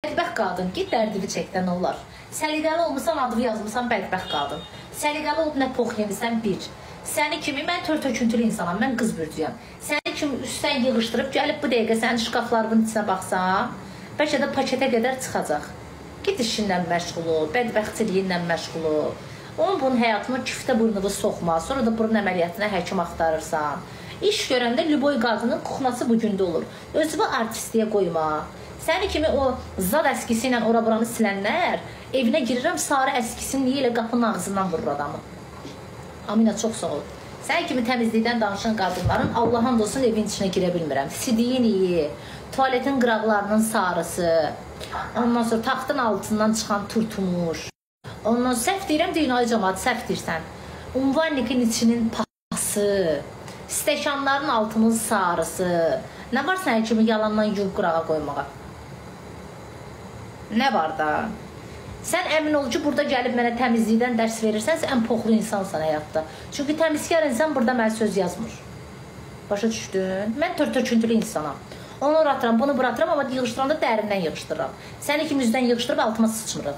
Bədbəxt qadın, git dərdini çəkdən olar. Səliqəli olmuşsan, adını yazmışsan bədbəxt qadın. Səliqəli olub nə pox yemirsən bir. Səni kimi, mən tör-töküntülü insanam, mən qız bürcüyəm. Səni kimi üstdən yığışdırıb, gəlib bu dəqiqə sənin şkaflarının içinə baxsam, bəlkə də paketə qədər çıxacaq. Git işinlə məşğul ol, bədbəxtçiliyinlə məşğul ol. Onun bunun həyatını küftə burnuvu soxma, sonra da burun əməliyyatına həkim axtarırsan. İş görəndə lüboy qadının kuxnası bu gündə olur. Özünü artistliyə qoyma. Səni kimi o zad əskisi ilə ora-buranı silənlər, evinə girirəm, sarı əskisini niyə elə qapının ağzından vurur adamı. Amina, çox sağ ol. Sən kimi təmizlikdən danışan qadınların Allah'ın olsun evin içinə girə bilmirəm. Sidiyin iyi, tuvaletin qıraqlarının sarısı, ondan sonra taxtın altından çıxan turtumuş. Ondan sonra səhv deyirəm, dünyayı cəmaat, səhv deyirsən. Unvannikin içinin pası, stəkanların altının sarısı. Nə var sən kimi yalandan yuyub qırağa qoymağa? Nə var da? Sən əmin ol ki, burada gəlib mənə təmizlikdən dərs verirsənsə, ən poxlu insansan həyatda. Çünki təmizkar insan burada mənə söz yazmır. Başa düşdün? Mən tör-töküntülü insanam. Onu atıram, bunu buratıram, amma yığışdıranda dərindən yığışdırıram. Səni kimi üzdən yığışdırıb altıma sıçmırım.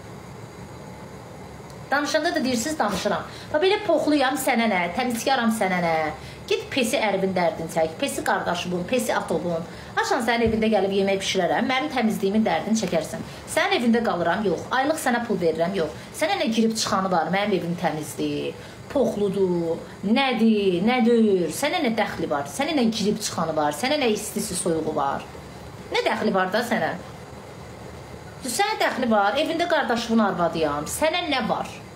Danışanda da deyirsiniz, danışıram. Belə poxluyam, sənə nə? Təmizkaram, sənə nə? Git pesi ərvin dərdini çək, pesi qardaşımın, pesi atobun. Açan sənin evində gəlib yemək pişirərəm, mənim təmizliyimin dərdini çəkərsən. Sənin evində qalıram, yox. Aylıq sənə pul verirəm, yox. Sənə nə girib çıxanı var, mənim evim təmizdir, poxludur, nədir, nə deyir, sənə nə dəxli var, sənə nə girib çıxanı var, sənə nə istisi, soyuğu var. Nə dəxli var da sənə? Sənə dəxli var, evində qardaşımın arvadıyam, sənə nə var?